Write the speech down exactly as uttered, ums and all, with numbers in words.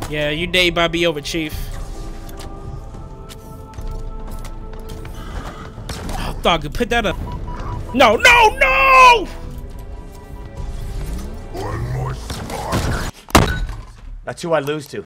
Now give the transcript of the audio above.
Yeah, your day about to be over, Chief. Oh, thought I could put that up. No, no, no! One more spark. That's who I lose to.